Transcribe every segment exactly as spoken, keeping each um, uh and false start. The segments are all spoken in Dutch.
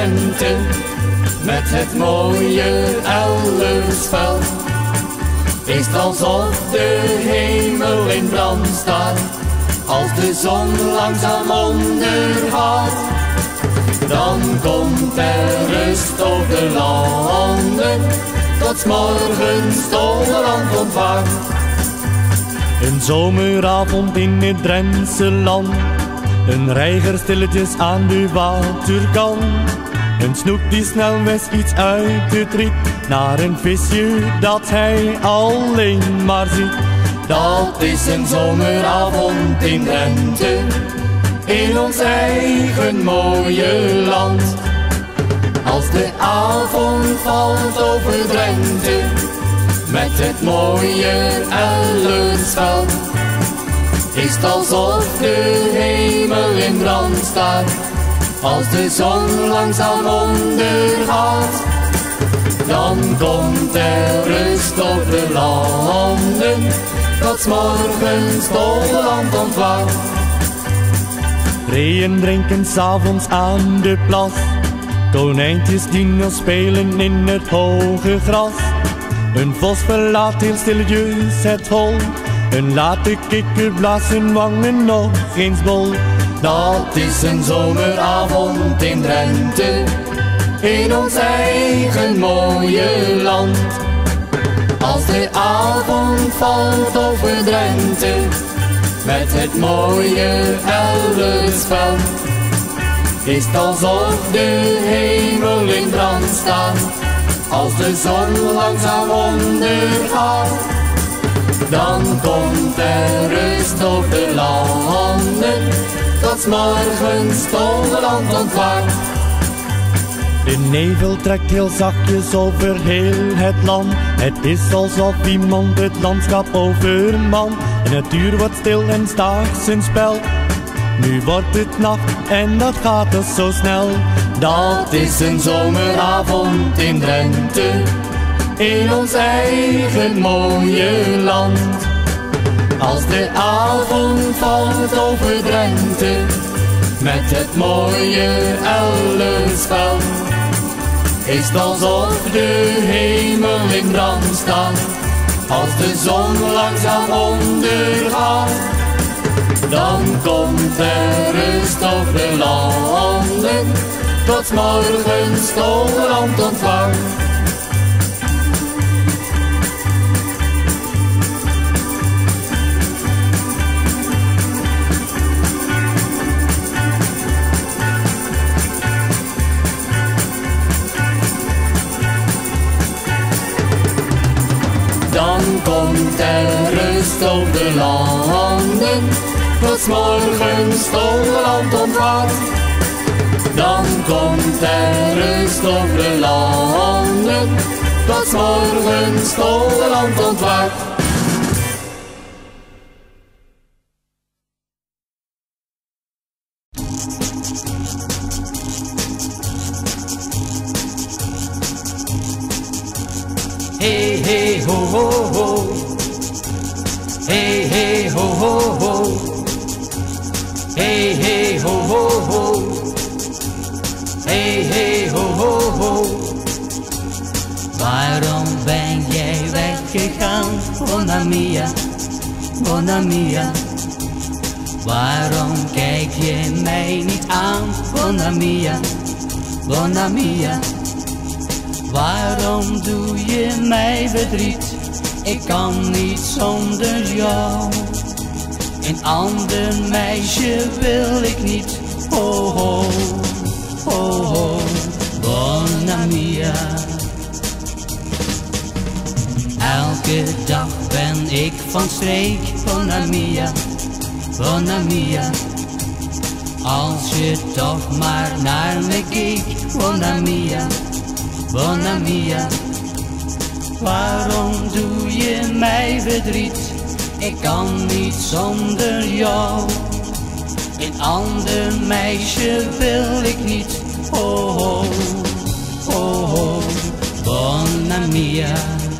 Drenthe, met het mooie Ellersveld. Is het alsof de hemel in brand staat, als de zon langzaam ondergaat. Dan komt er rust over de landen, tot 's morgens Toverland ontwaakt. Een zomeravond in het Drentse land, een reiger stilletjes aan de waterkant. Een snoek die snelweg iets uit het riet, naar een visje dat hij alleen maar ziet. Dat is een zomeravond in Drenthe, in ons eigen mooie land. Als de avond valt over Drenthe, met het mooie Ellersveld, is het alsof de hemel in brand staat, als de zon langzaam ondergaat. Dan komt er rust op de landen, tot 's morgens Toverland ontwaakt. Reeën drinken 's avonds aan de plas, konijntjes die nog spelen in het hoge gras. Een vos verlaat heel stilletjes het hol, een late kikker blaast zijn wangen nog eens bol. Dat is een zomeravond in Drenthe, in ons eigen mooie land. Als de avond valt over Drenthe, met het mooie Ellersveld, is het alsof de hemel in brand staat, als de zon langzaam ondergaat. Dan komt er rust op de landen, tot 's morgens Toverland ontwaakt. De nevel trekt heel zachtjes over heel het land. Het is alsof iemand het landschap overmant. De natuur wordt stil en staakt zijn spel. Nu wordt het nacht en dat gaat dus zo snel. Dat is een zomeravond in Drenthe, in ons eigen mooie land. Als de avond valt over Drenthe, met het mooie Ellersveld, is het alsof de hemel in brand staat, als de zon langzaam ondergaat. Dan komt er rust over de landen, tot 's morgens Toverland ontwaakt. Dan komt er rust over de landen, tot 's morgens Toverland ontwaakt. Dan komt er rust over de landen, tot 's morgens Toverland ontwaakt. Hey, hey, ho, ho, ho. Hey, hey, ho, ho, ho. Hey, hey, ho, ho, ho. Hey, hey, ho, ho, ho. Waarom ben jij weggegaan, Bona Mia, Bona Mia? Waarom kijk je mij niet aan, Bona Mia, Bona Mia? Waarom doe je mij verdriet? Ik kan niet zonder jou. Een ander meisje wil ik niet. Ho, ho, ho, ho, Bona Mia. Elke dag ben ik van streek, Bona Mia, Bona Mia. Als je toch maar naar me keek, Bona Mia, Bona Mia. Waarom doe je mij verdriet? Ik kan niet zonder jou. Een ander meisje wil ik niet. Ho, ho, ho, ho, Bona Mia.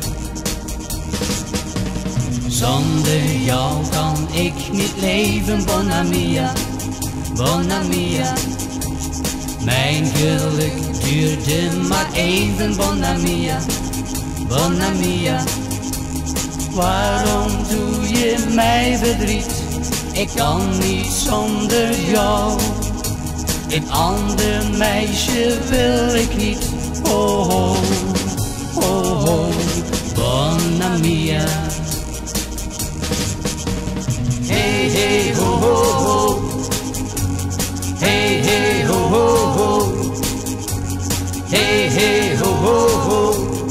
Zonder jou kan ik niet leven, Bona Mia, Bona Mia. Mijn geluk duurde maar even, Bonna Mia, Bonna Mia. Waarom doe je mij verdriet? Ik kan niet zonder jou. Een ander meisje wil ik niet. Oh, oh, oh, oh, Bonna Mia. Hey, hey, ho, ho, ho. Hey, hey, ho, ho, ho. Hey, hey, ho, ho, ho.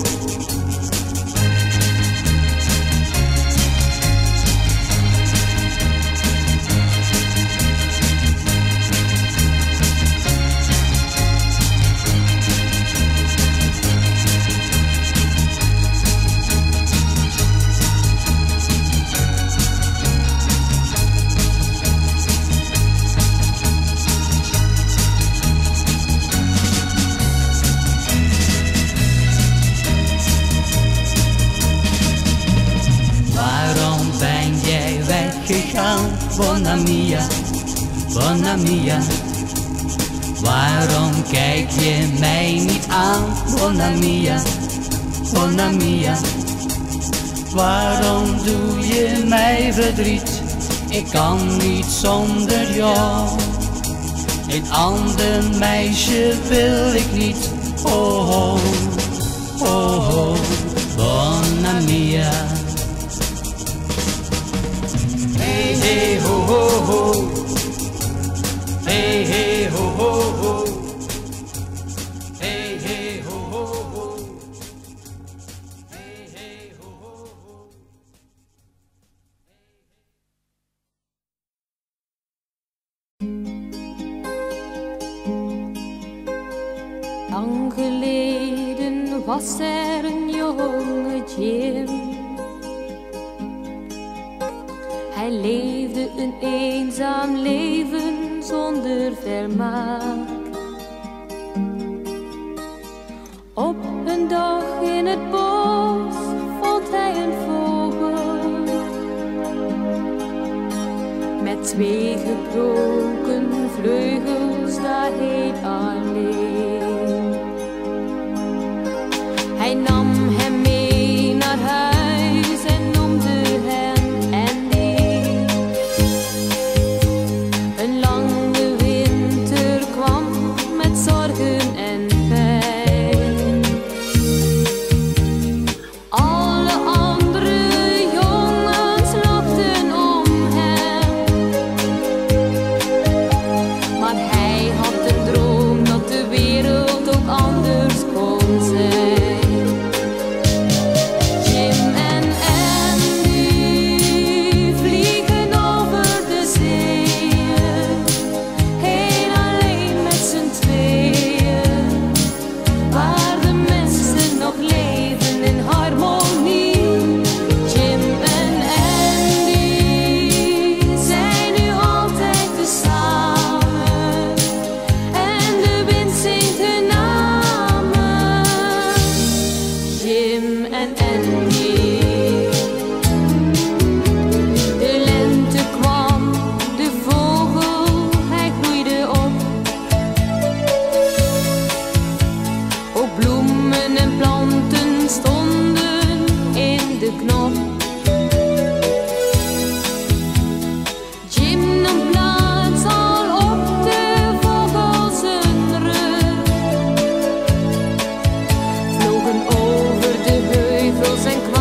Bonna Mia, Bonna Mia. Waarom kijk je mij niet aan? Bonna Mia, Bonna Mia. Waarom doe je mij verdriet? Ik kan niet zonder jou. Een ander meisje wil ik niet. Oh, oh, oh, oh, Bonna Mia. Hey, hey, ho, ho, ho. Hey, hey, ho, ho, ho. Hey, hey, ho, ho, ho. Hey, hey, ho, ho, ho. Lang geleden was er een jonge Jim. Hij leefde een eenzaam leven zonder vermaak. Op een dag in het bos vond hij een vogel met twee gebroken vleugels, daar heet alleen. Hij nam hem mee naar huis en noemde hem zorgen en pijn. Alle andere jongens lachten om hem, maar hij had een droom dat de wereld ook anders kon zijn. Jim en Andy vliegen over de zeeën, heel alleen met z'n tweeën, waar de mensen nog leven in harmonie. Jim en Andy zijn nu altijd tezamen en de wind zingt hun namen. Jim en Andy. De lente kwam, de vogel, hij groeide op. Ook bloemen en planten stonden in de knop. Jim nam plaats al op de vogels zijn rug, vlogen over de heuvels en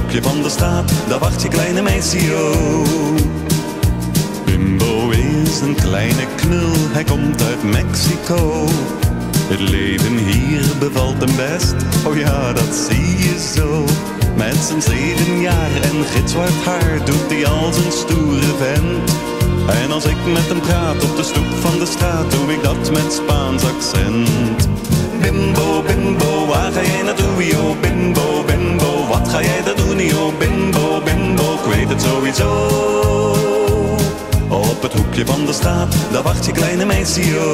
hoekje van de straat, daar wacht je kleine meisje, oh. Bimbo is een kleine knul, hij komt uit Mexico. Het leven hier bevalt hem best, oh ja, dat zie je zo. Met zijn zeven jaar en gitzwart haar doet hij als een stoere vent. En als ik met hem praat op de stoep van de straat, doe ik dat met Spaans accent. Bimbo, bimbo, waar ga jij naartoe, yo? Bimbo, bimbo, wat ga jij daar doen, yo? Bimbo, bimbo, ik weet het sowieso. Op het hoekje van de straat, daar wacht je kleine meisje, yo.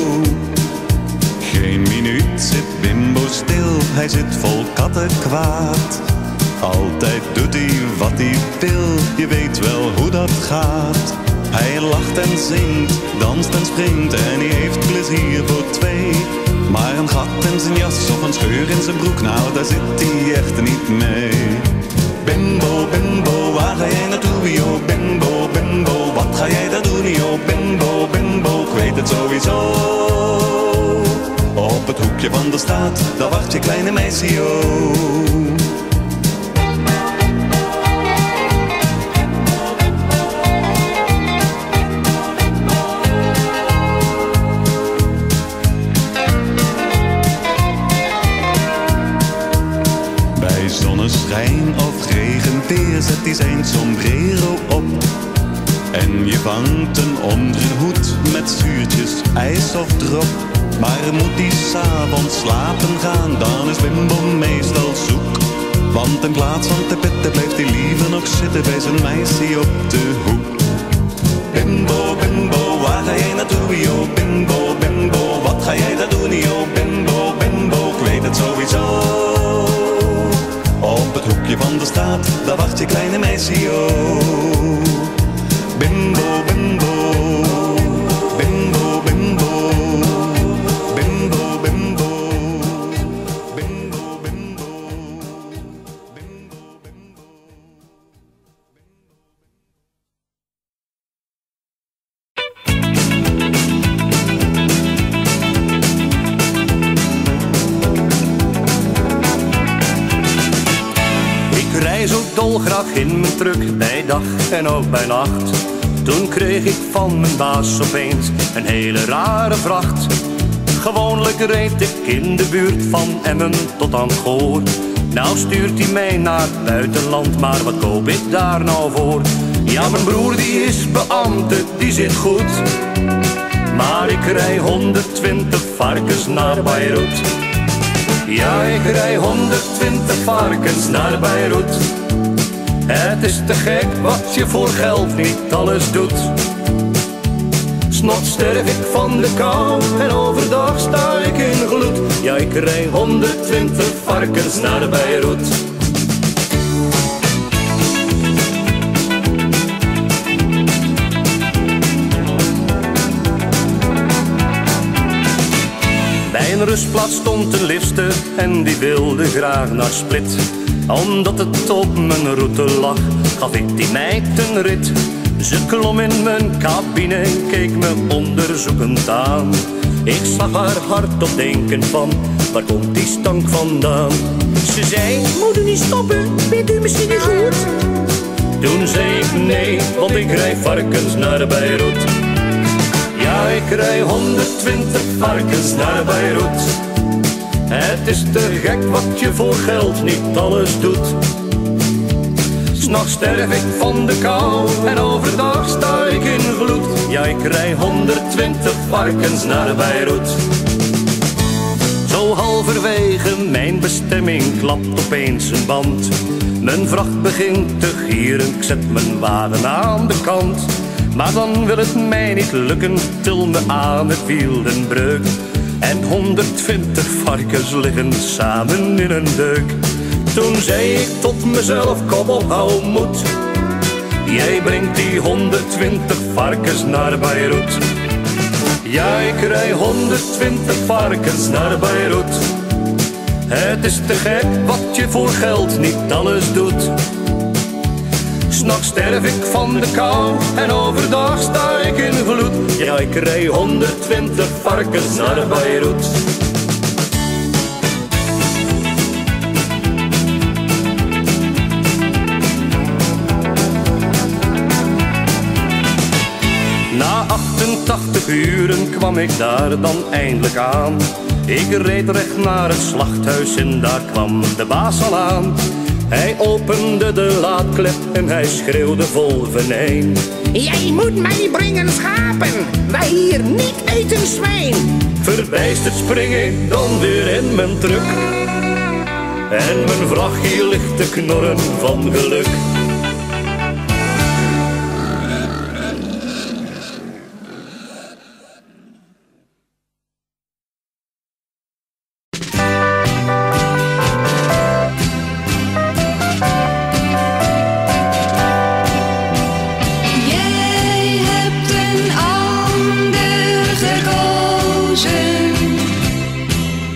Geen minuut zit Bimbo stil, hij zit vol kattenkwaad. Altijd doet hij wat hij wil, je weet wel hoe dat gaat. Hij lacht en zingt, danst en springt en hij heeft plezier voor twee. Maar een gat in zijn jas of een scheur in zijn broek, nou daar zit hij echt niet mee. Bimbo, bimbo, waar ga jij naartoe, yo? Bimbo, bimbo, wat ga jij daar doen, yo? Bimbo, bimbo, ik weet het sowieso. Op het hoekje van de straat, daar wacht je kleine meisje, yo. Bij zonneschijn of regenweer zet hij zijn sombrero op. En je vangt een onderhoed met zuurtjes, ijs of drop. Maar moet hij 's avonds slapen gaan, dan is Bimbo meestal zoek. Want in plaats van te pitten blijft hij liever nog zitten bij zijn meisje op de hoek. Bimbo, bimbo, waar ga jij naartoe, yo? Bimbo, bimbo, wat ga jij daar doen, yo? Bimbo, bimbo, ik weet het sowieso. Op het hoekje van de straat, daar wacht je kleine meisje, yo. Bimbo, bimbo, bimbo, bimbo. Dolgraag in mijn truck bij dag en ook bij nacht. Toen kreeg ik van mijn baas opeens een hele rare vracht. Gewoonlijk reed ik in de buurt van Emmen tot aan Goor. Nou stuurt hij mij naar het buitenland, maar wat koop ik daar nou voor? Ja, mijn broer die is beambte, die zit goed. Maar ik rij honderdtwintig varkens naar Beirut. Ja, ik rij honderdtwintig varkens naar Beirut. Het is te gek wat je voor geld niet alles doet. 'S nachts sterf ik van de kou en overdag sta ik in gloed. Ja, ik rij honderdtwintig varkens naar Beirut. Bij een rustplaats stond een lifte en die wilde graag naar Split. Omdat het op mijn route lag, gaf ik die meid een rit. Ze klom in mijn cabine en keek me onderzoekend aan. Ik zag haar hardop denken van, waar komt die stank vandaan? Ze zei, moet u niet stoppen, bent u misschien niet goed? Toen zei ik nee, want ik rij varkens naar Beirut. Ja, ik rij honderdtwintig varkens naar Beirut. Het is te gek wat je voor geld niet alles doet. 'S nachts sterf ik van de kou en overdag sta ik in gloed. Ja, ik rij honderdtwintig varkens naar Beirut. Zo halverwege mijn bestemming klapt opeens een band. Mijn vracht begint te gieren, ik zet mijn wagen aan de kant. Maar dan wil het mij niet lukken, til me aan het wiel den breuk. En honderdtwintig varkens liggen samen in een deuk. Toen zei ik tot mezelf, kom op, hou moed. Jij brengt die honderdtwintig varkens naar Beirut. Ja, ik rij honderdtwintig varkens naar Beirut. Het is te gek wat je voor geld niet alles doet. 'S nachts sterf ik van de kou en overdag sta ik in gloed. Ja, ik rij honderdtwintig varkens naar Beirut. Na achtentachtig uren kwam ik daar dan eindelijk aan. Ik reed recht naar het slachthuis en daar kwam de baas al aan. Hij opende de laadklep en hij schreeuwde vol venijn. Jij moet mij brengen schapen, wij hier niet eten zwijn. Verbijsterd spring ik dan weer in mijn truck. En mijn vrachtje ligt te knorren van geluk.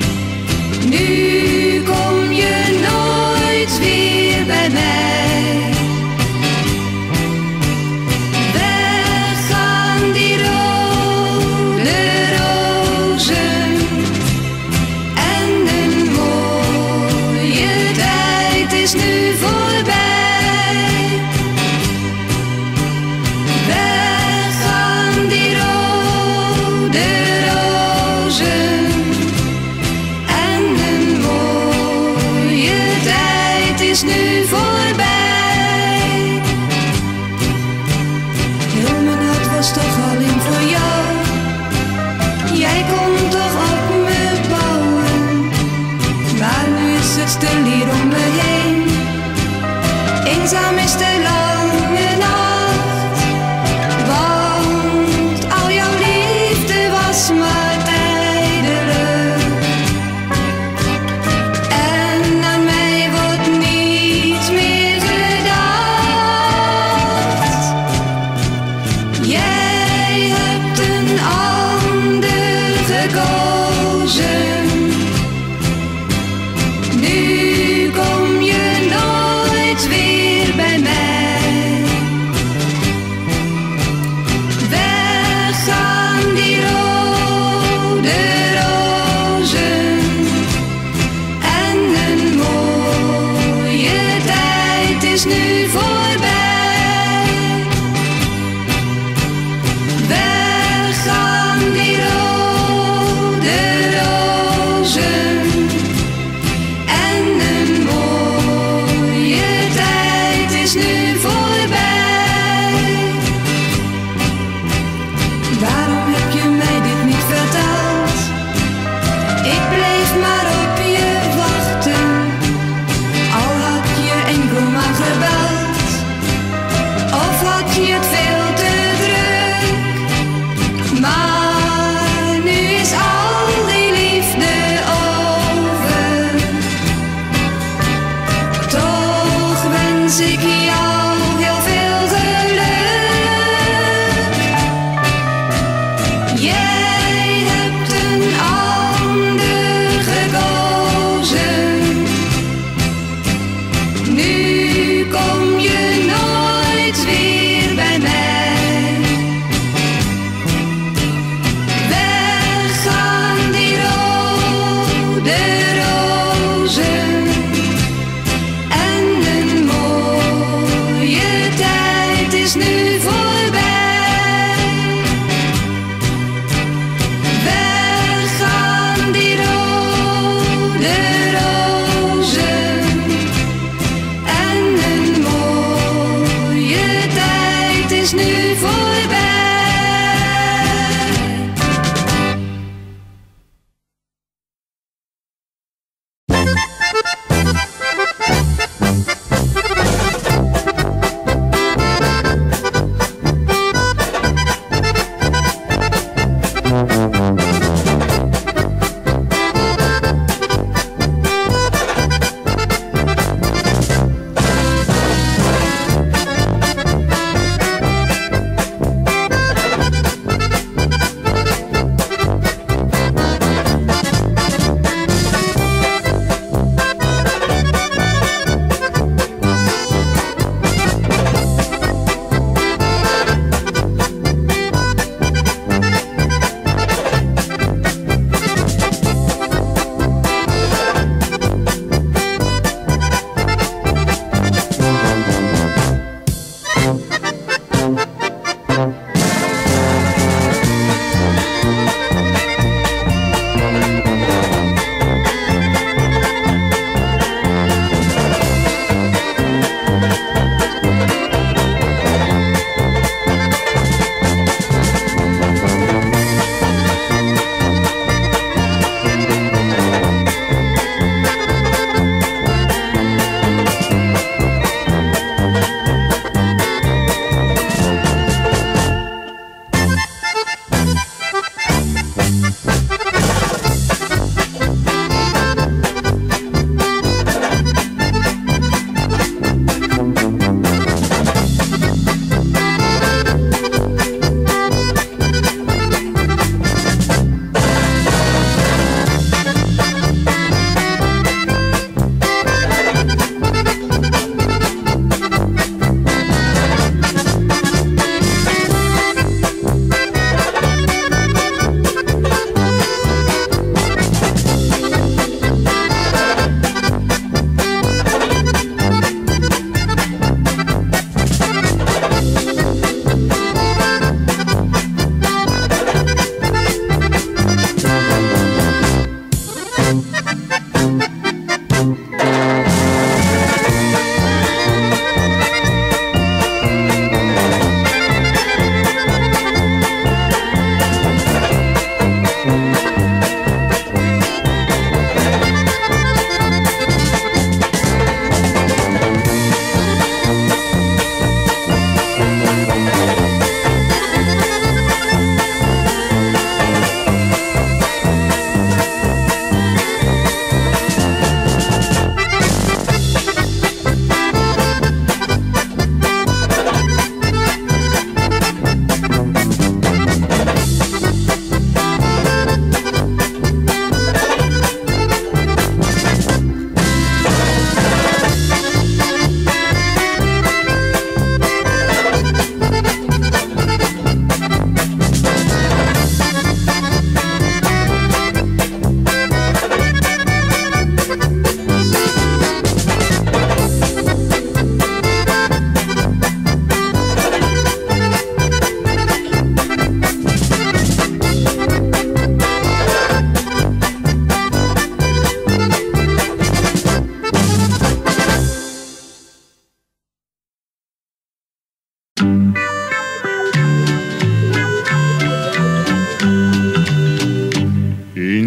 Nu kom je nooit weer bij mij.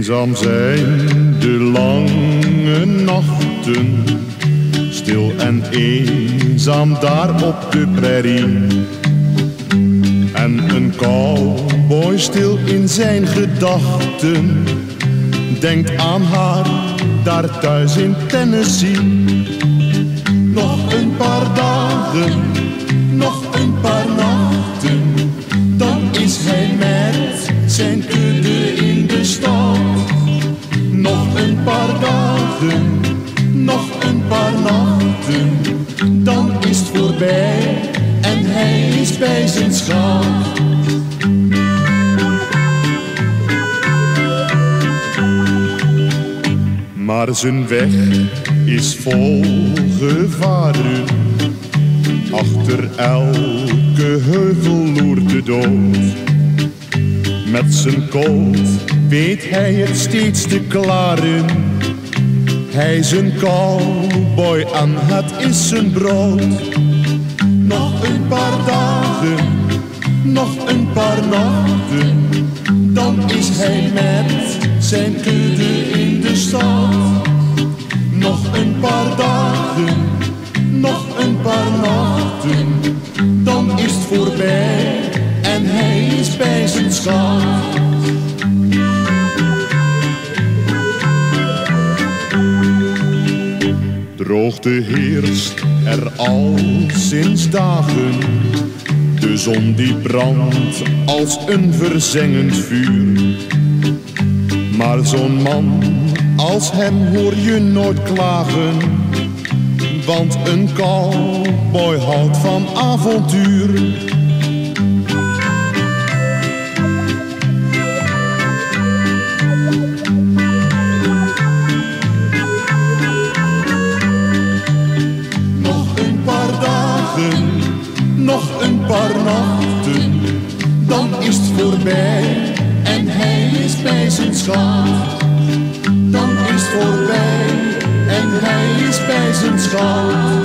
Eenzaam zijn de lange nachten, stil en eenzaam daar op de prairie. En een cowboy stil in zijn gedachten, denkt aan haar daar thuis in Tennessee. Nog een paar dagen, nog een paar nachten, dan is hij met zijn kudde in de stad. Nog een paar dagen, nog een paar nachten, dan is het voorbij en hij is bij zijn schat. Maar zijn weg is vol gevaren, achter elke heuvel loert de dood. Met zijn kolt weet hij het steeds te klaren, hij is een cowboy en het is zijn brood. Nog een paar dagen, nog een paar nachten, dan is hij met zijn kudde in de stad. Nog een paar dagen, nog een paar nachten, dan is het voorbij en hij is bij zijn schat. Droogte heerst er al sinds dagen, de zon die brandt als een verzengend vuur. Maar zo'n man als hem hoor je nooit klagen, want een cowboy houdt van avontuur. Nog een paar dagen, nog een paar nachten, dan is het voorbij en hij is bij zijn schat. Dan is het voorbij en hij is bij zijn schat.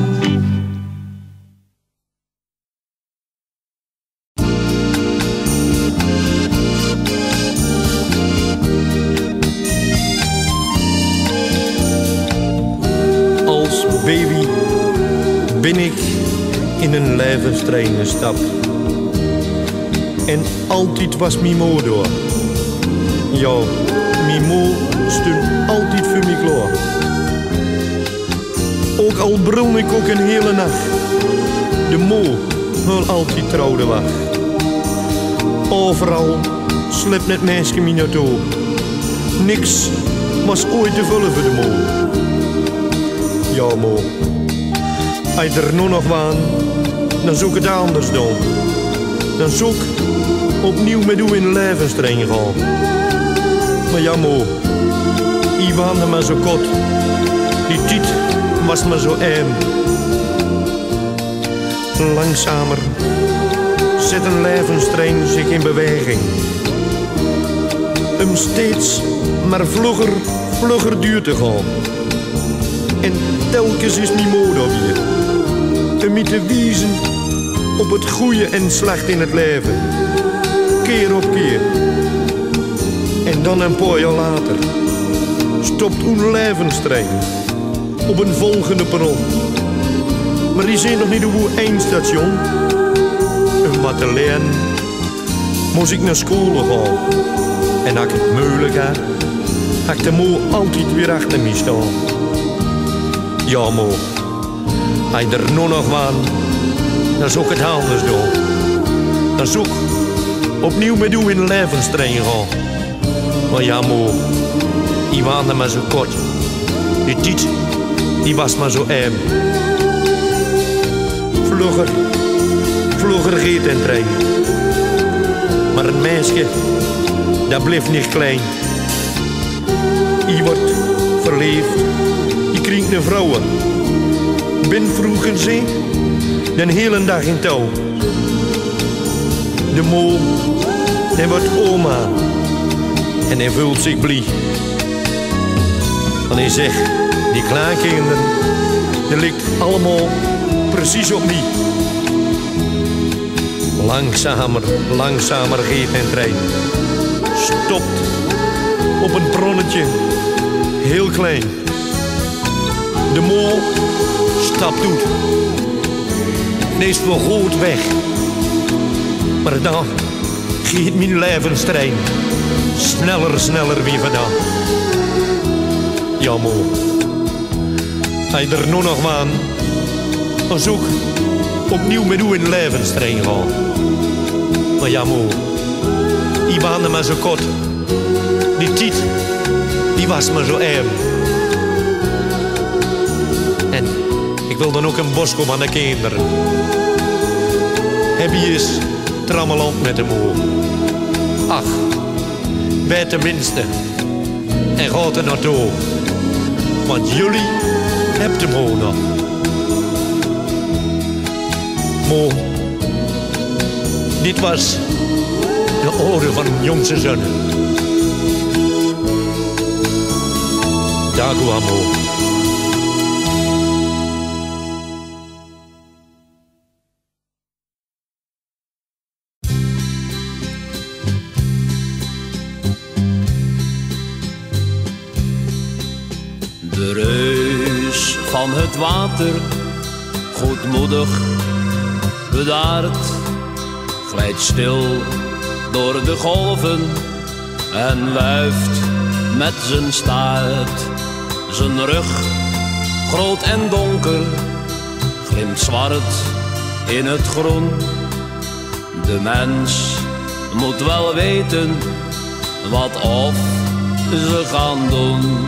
Als baby ben ik in een levenstrein gestapt. En altijd was mijn moeder door. Ja, mijn moeder stond altijd voor mij klaar. Ook al brul ik ook een hele nacht, de moeder wil altijd trouw de wacht. Overal slept het meisje mij naartoe. Niks was ooit te vullen voor de moeder. Ja, moeder, als je er nu nog waan, dan zoek ik het anders doen. Dan zoek ik opnieuw met u in een levenstrein gaan. Maar ja, moe, ik waande maar zo kort. Die tijd was maar zo ijm. Langzamer zet een levenstrein zich in beweging. Om steeds maar vlugger, vlugger duur te gaan. En telkens is mijn mode op hier. Om me te wijzen op het goede en slecht in het leven. Keer op keer. En dan een paar jaar later stopt een levenstrein op een volgende perron. Maar die zijn nog niet op een eindstation. Een Madeleine moest ik naar school gaan. En als ik het moeilijk had, had ik de moe altijd weer achter me staan. Ja, moe, als je er nu nog waan, dan zou ik het anders doen. Dan zou ik opnieuw met u in een levenstrein gaan. Maar ja, moe, die waande maar zo kort. Die tijd, die was maar zo ijm. Vlugger, vlugger geet en trein. Maar een meisje, dat blijft niet klein. Je wordt verliefd, je krijgt een vrouw. Ben vroeger zee, de hele dag in touw. De mol, hij wordt oma. En hij voelt zich blij. En hij zegt, die kleinkinderen, dat ligt allemaal precies op mij. Langzamer, langzamer geeft een trein. Stopt op een bronnetje, heel klein. De mol stapt uit. Die is voor goed weg. Maar dan gaat mijn levenstrein sneller, sneller weer vandaan. Ja, mol. Hij er nu nog waan, dan zoek opnieuw met u in levenstrein gaan. Maar ja, mol. Die baande maar zo kort. Die tijd, die was maar zo erg. En ik wil dan ook een boskoop aan de kinderen. Heb je eens trammeland met hem hoor. Ach, wij tenminste. En gaat er naartoe. Want jullie hebt hem hoor nog. Mo, dit was de ode van een jongste zoon. Dago amor. De reus van het water, goedmoedig, bedaard, glijdt stil door de golven en wuift met zijn staart. Zijn rug, groot en donker, glimt zwart in het groen. De mens moet wel weten wat of ze gaan doen.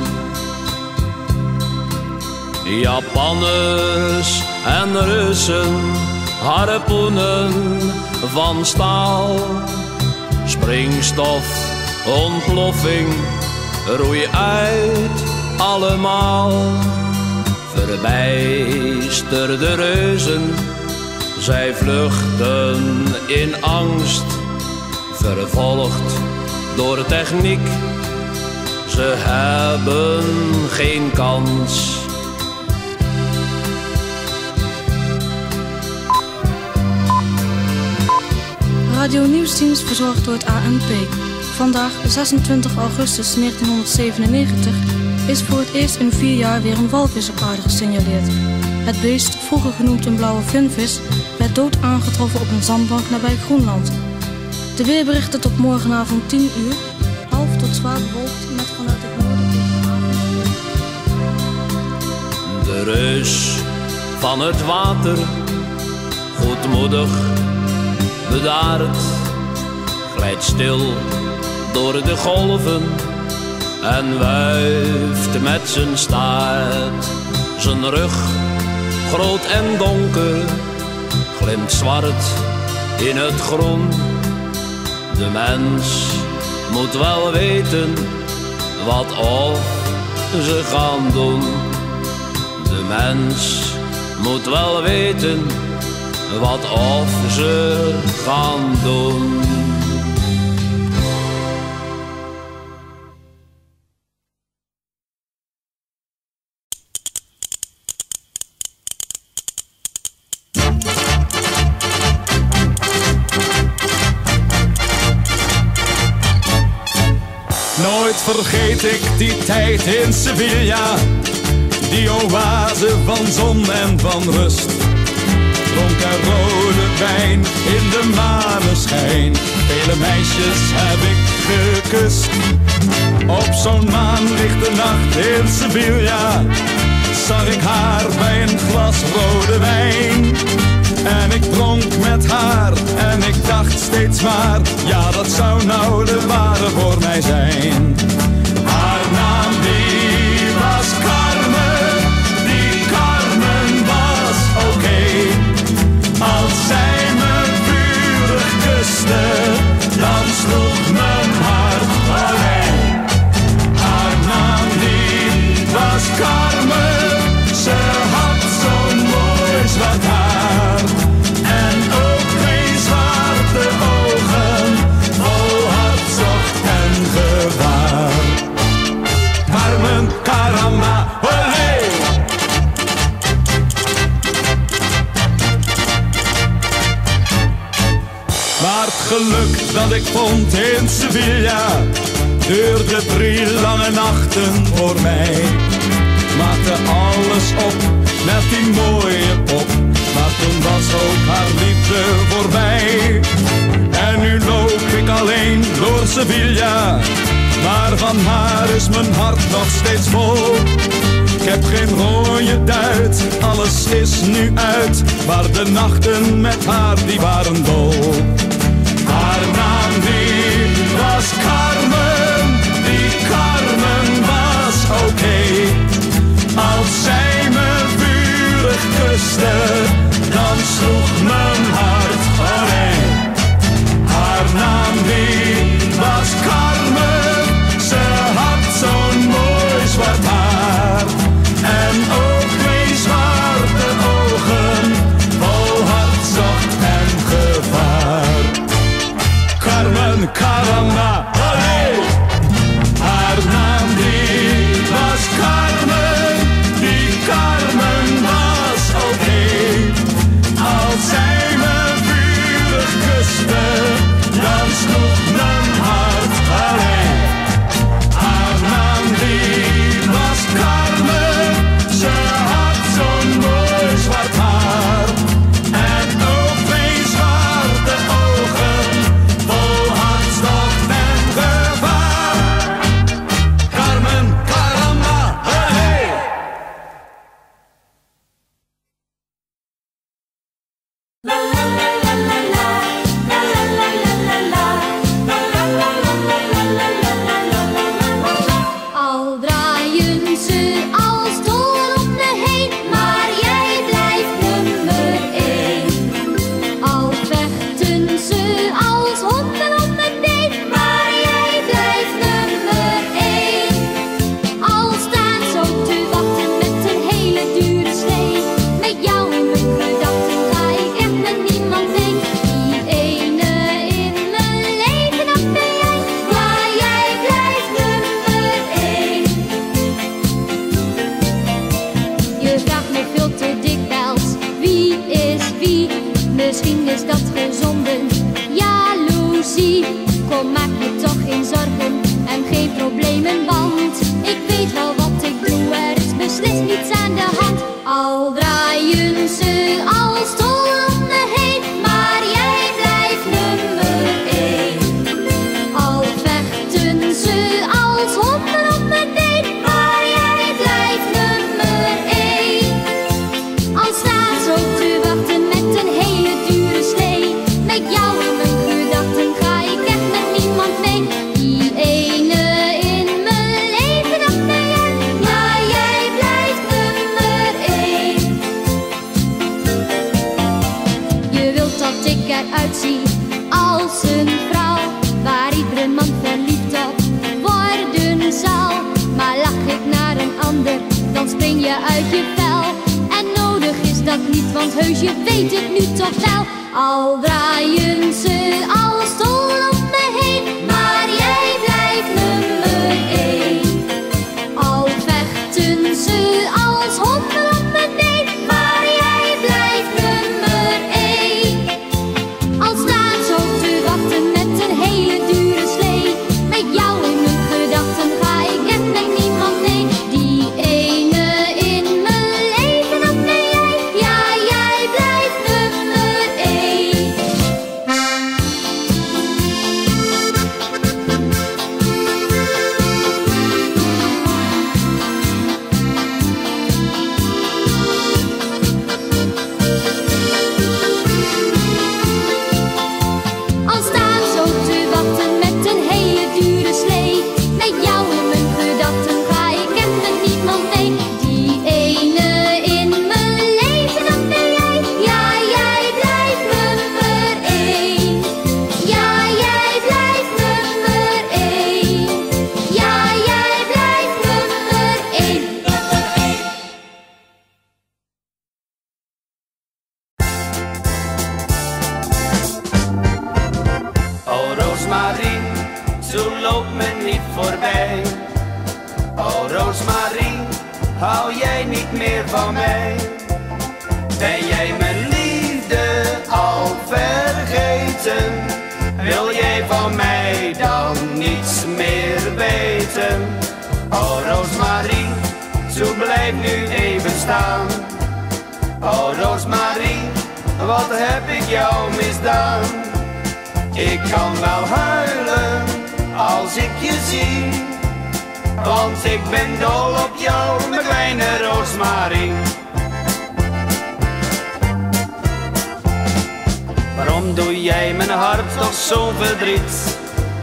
Japanners en Russen, harpoenen van staal. Springstof, ontploffing, roei uit allemaal. Verbijsterde reuzen, zij vluchten in angst. Vervolgd door techniek, ze hebben geen kans. Radio Nieuwsdienst verzorgd door het A N P. Vandaag, zesentwintig augustus negentienhonderdzevenennegentig, is voor het eerst in vier jaar weer een walvis op aarde gesignaleerd. Het beest, vroeger genoemd een blauwe vinvis, werd dood aangetroffen op een zandbank nabij Groenland. De weerberichten tot morgenavond tien uur, half tot zwaar bewolkt met vanuit het noorden tegen avond. De reus van het water, goedmoedig, bedaard, glijdt stil door de golven en wuift met zijn staart. Zijn rug, groot en donker, glimt zwart in het groen. De mens moet wel weten wat of ze gaan doen. De mens moet wel weten wat of ze gaan doen. Nooit vergeet ik die tijd in Sevilla, die oase van zon en van rust. Dronk er rode wijn in de maneschijn, vele meisjes heb ik gekust. Op zo'n maanlichte nacht in Sevilla zag ik haar bij een glas rode wijn. En ik dronk met haar en ik dacht steeds maar, ja dat zou nou de ware voor mij zijn. Haar naam die was Carmen, die Carmen was oké. Okay. Als zij me vurig kuste, dan sloeg mijn hart alleen. Haar naam die was Carmen, ze had zo'n mooi zwart haar. En ook twee zwarte ogen, vol hartstocht en gevaar. Carmen, caramba, olé! Maar het geluk dat ik vond in Sevilla duurde drie lange nachten voor mij. Maakte alles op met die mooie pop, maar toen was ook haar liefde voorbij. En nu loop ik alleen door Sevilla, maar van haar is mijn hart nog steeds vol. Ik heb geen rode duit, alles is nu uit, maar de nachten met haar die waren dol. Haar naam die was Carmen, die Carmen was oké. Okay. Als zij me vurig kuste, dan sloeg mijn hart oranje. Haar naam die was Carmen, ze had zo'n mooi zwart haar. En ook twee zwarte ogen, vol hartstocht en gevaar. Carmen, caramba, olé! Haar naam die was Carmen, die Carmen was oké. Okay. Als zij me vurig kuste, dan sloeg mijn hart alleen. Haar naam die was Carmen, ze had zo'n mooi zwart haar. En ook twee zwarte ogen, vol hartstocht en gevaar. Carmen, caramba, hey! Al draaien ze als dol om me heen, maar jij blijft nummer één. Al vechten ze als honden om mijn been, maar jij blijft nummer één. Al staan ze ook te wachten met een hele dure slee, met jou in mijn gedachten ga ik echt met niemand heen. Die ene in mijn leven, dat ben jij, ja jij blijft nummer één. Je vraagt me veel te dikwijls, wie is wie? Misschien is dat gezonden jaloezie. Kom, maak je toch geen zorgen en geen problemen, want ik weet wel wat ik doe, er is beslist niets aan de hand. Al draaien ze als dol om me heen, maar jij blijft nummer één. Al vechten ze als honden op mijn been, maar jij blijft nummer één. Al staan ze ook te wachten met een hele dure slee, met jou in mijn gedachten ga ik echt met niemand mee. Die ene in mijn leven, dat ben jij, ja jij blijft nummer één. Je wilt dat ik eruit zie als een vrouw waar iedere man verliefd op worden zal. Maar lach ik naar een ander, dan spring je uit je vel. En nodig is dat niet, want heus je weet het nu toch wel. Al draaien ze als dol om me heen, maar jij blijft nummer één. Al vechten ze als honden op mijn been, maar jij blijft nummer één. Al staan ze ook te wachten met een hele dure slee, met jou in mijn gedachten ga ik echt met niemand mee. Die ene in mijn leven, dat ben jij, ja jij blijft nummer één. Al staan ze ook te wachten met een hele dure slee, met jou in mijn gedachten ga ik echt met niemand mee. Die ene in mijn leven, dat ben jij, ja jij blijft nummer één. Ja jij blijft nummer één. Ja jij blijft nummer één. Oh Roosmarie, zo loop me niet voorbij. Oh Roosmarie, hou jij niet meer van mij? Ben jij mijn liefde al vergeten? Wil jij van mij dan niets meer blijf nu even staan. Oh Roosmarie, wat heb ik jou misdaan? Ik kan wel huilen als ik je zie, want ik ben dol op jou, mijn kleine Roosmarie. Waarom doe jij mijn hart toch zo verdriet?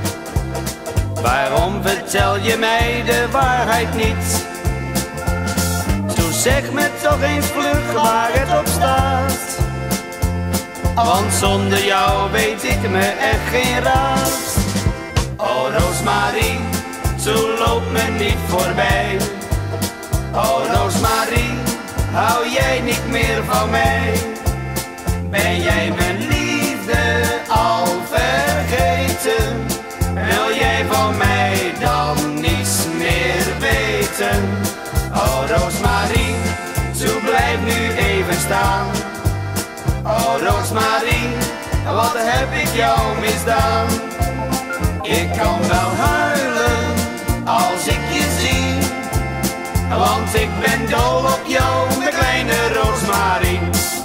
Waarom vertel je mij de waarheid niet? Zo zeg me toch eens vlug waar het op staat, want zonder jou weet ik me echt geen raad. Oh Roosmarie, zo loop me niet voorbij. Oh Roosmarie, hou jij niet meer van mij? Ben jij mijn liefde al vergeten? Wil jij van mij dan niets meer weten? Oh Roosmarie, zo blijf nu even staan. Oh Roosmarie, wat heb ik jou misdaan? Ik kan wel huilen als ik je zie, want ik ben dol op jou, mijn kleine Roosmarie.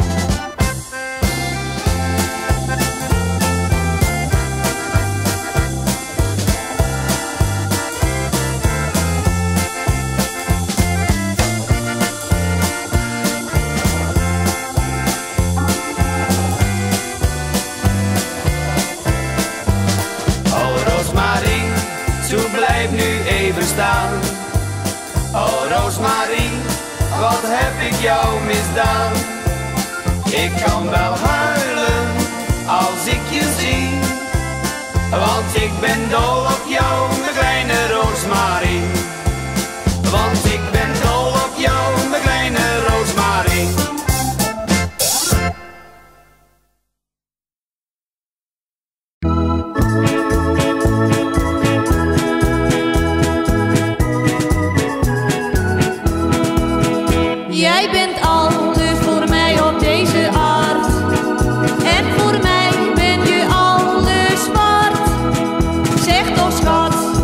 Blijf nu even staan. Oh Roosmarie, wat heb ik jou misdaan? Ik kan wel huilen als ik je zie, want ik ben dol op jou, mijn kleine Roosmarie. Want ik ben dol op jou, mijn kleine Roosmarie. Jij bent alles voor mij op deze aard, en voor mij ben je alles waard. Zeg toch schat,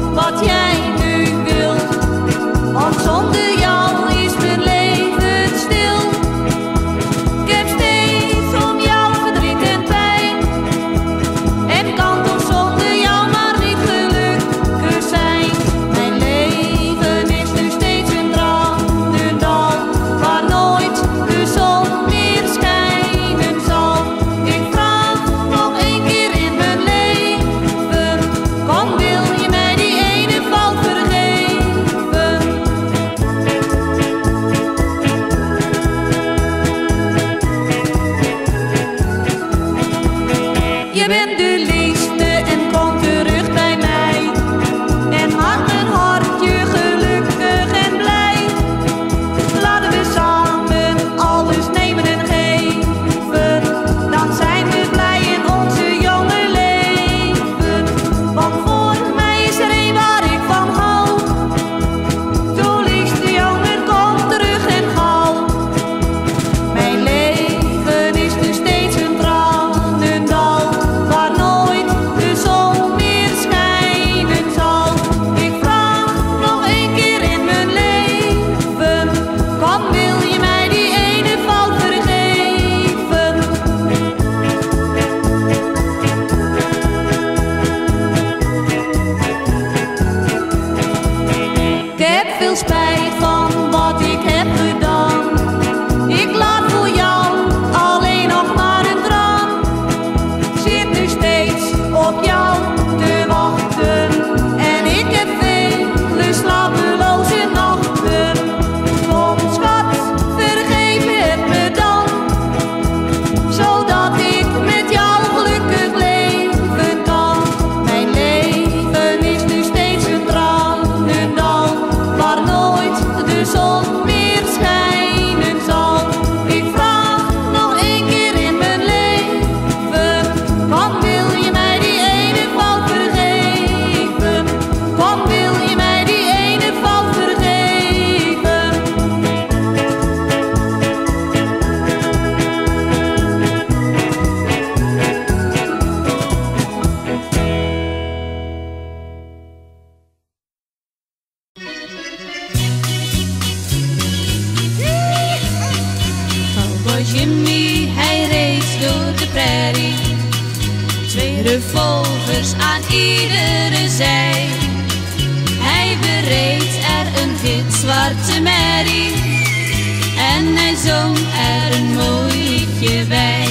de volgers aan iedere zij. Hij bereed er een gitzwarte merrie en hij zong er een mooi liedje bij.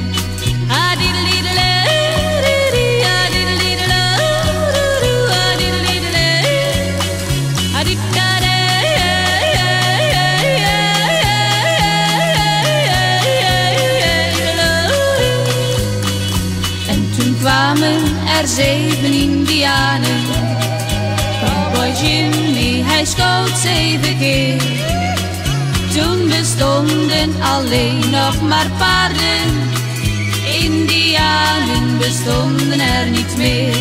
Kwamen er zeven indianen. Cowboy Jimmy, hij schoot zeven keer. Toen bestonden alleen nog maar paarden. Indianen bestonden er niet meer.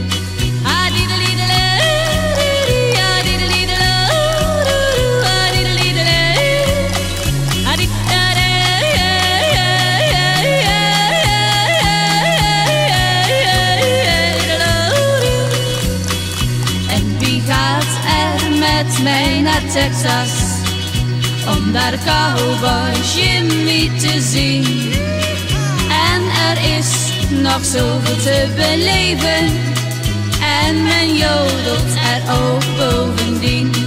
Met mij naar Texas, om daar Cowboy Jimmy te zien. En er is nog zoveel te beleven, en men jodelt er ook bovendien.